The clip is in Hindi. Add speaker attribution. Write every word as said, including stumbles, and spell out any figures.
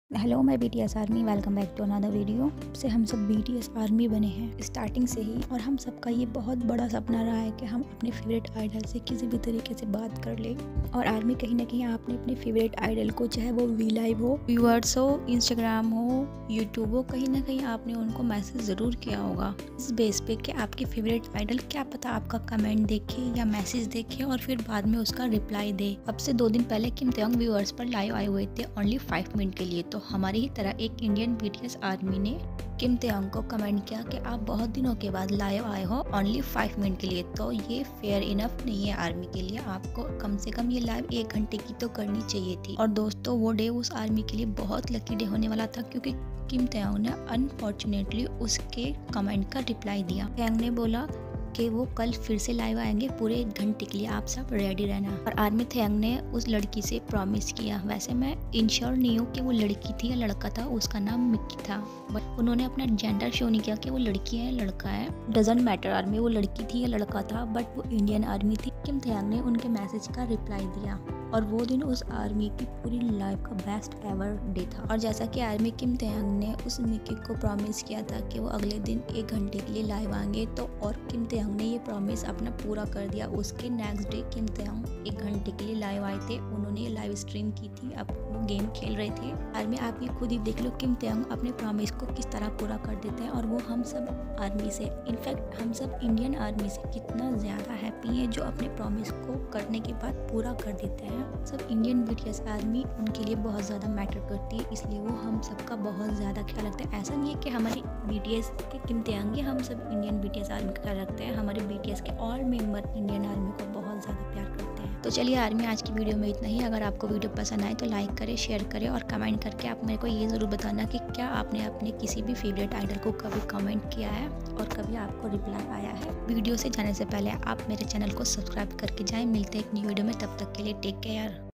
Speaker 1: Hello my BTS army, welcome back to another video. से हम सब बीटीएस आर्मी बने हैं स्टार्टिंग से ही, और हम सबका ये बहुत बड़ा सपना रहा है कि हम अपने फेवरेट आइडल से किसी भी तरीके से बात कर ले। और आर्मी कहीं ना कहीं आपने अपने फेवरेट आइडल को, चाहे वो वी लाइव हो, व्यूअर्स हो, इंस्टाग्राम हो, यूट्यूब हो, कहीं ना कहीं आपने उनको मैसेज ज़रूर किया होगा इस बेस पे कि आपके फेवरेट आइडल क्या पता आपका कमेंट देखे या मैसेज देखे और फिर बाद में उसका रिप्लाई दे। अब से दो दिन पहले किम तेयोंग व्यूअर्स पर लाइव आए हुए थे ओनली फाइव मिनट के लिए। तो हमारी ही तरह एक इंडियन बीटीएस आर्मी ने किम तेयोंग को कमेंट किया कि आप बहुत दिनों के बाद लाइव आए हो ओनली फाइव मिनट के लिए। तो ये फेयर इनफ नहीं है आर्मी के लिए, आपको कम से कम ये लाइव एक घंटे की तो करनी चाहिए थी। और दोस्तों, वो डे उस आर्मी के लिए बहुत लकी डे होने वाला था, क्योंकि किम तेयोंग ने अनफॉर्चुनेटली उसके कमेंट का रिप्लाई दिया। तेयोंग ने बोला कि वो कल फिर से लाइव आएंगे पूरे एक घंटे के लिए, आप सब रेडी रहना। और आर्मी तेयोंग ने उस लड़की से प्रॉमिस किया। वैसे मैं इंश्योर नहीं हूँ कि वो लड़की थी या लड़का था, उसका नाम मिक्की था, बट उन्होंने अपना जेंडर शो नहीं किया कि वो लड़की है या लड़का है। डजंट मैटर आर्मी वो लड़की थी या लड़का था, बट वो इंडियन आर्मी थी। किम तेयोंग ने उनके मैसेज का रिप्लाई दिया और वो दिन उस आर्मी की पूरी लाइफ का बेस्ट एवर डे था। और जैसा कि आर्मी किम तेयोंग ने उस मिक्की को प्रॉमिस किया था कि वो अगले दिन एक घंटे के लिए लाइव आएंगे, तो और किम तेयोंग ने ये प्रॉमिस अपना पूरा कर दिया। उसके नेक्स्ट डे किम तेयोंग एक घंटे के लिए लाइव आए थे। उन्होंने ये लाइव स्ट्रीम की थी, अब वो गेम खेल रहे थे। आर्मी आप ये खुद ही देख लो किम तेयोंग अपने प्रॉमिस को किस तरह पूरा कर देते हैं। और वो हम सब आर्मी से, इनफैक्ट हम सब इंडियन आर्मी से कितना ज़्यादा हैप्पी है जो अपने प्रॉमिस को करने के बाद पूरा कर देते हैं। सब इंडियन बीटीएस आर्मी उनके लिए बहुत ज़्यादा मैटर करती है, इसलिए वो हम सबका बहुत ज़्यादा ख्याल रखते हैं। ऐसा नहीं है कि हमारी बीटीएस के किम तेयोंग ही हम सब इंडियन बीटीएस आर्मी का ख्याल रखते हैं, हमारे बीटीएस के और मेंबर इंडियन आर्मी को बहुत ज़्यादा प्यार करते हैं। तो चलिए आर्मी, आज की वीडियो में इतना ही। अगर आपको वीडियो पसंद आए तो लाइक करें, शेयर करें और कमेंट करके आप मेरे को ये ज़रूर बताना कि क्या आपने अपने किसी भी फेवरेट आइडल को कभी कमेंट किया है और कभी आपको रिप्लाई आया है। वीडियो से जाने से पहले आप मेरे चैनल को सब्सक्राइब करके जाएं। मिलते हैं एक न्यू वीडियो में, तब तक के लिए टेक केयर।